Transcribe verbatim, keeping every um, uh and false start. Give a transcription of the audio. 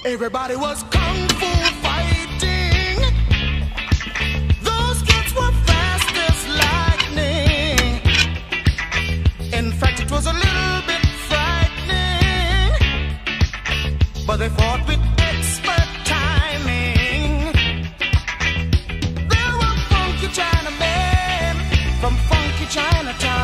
Everybody was kung fu fighting. Those kids were fast as lightning. In fact, it was a little bit frightening, but they fought with expert timing. There were funky Chinamen from funky Chinatown.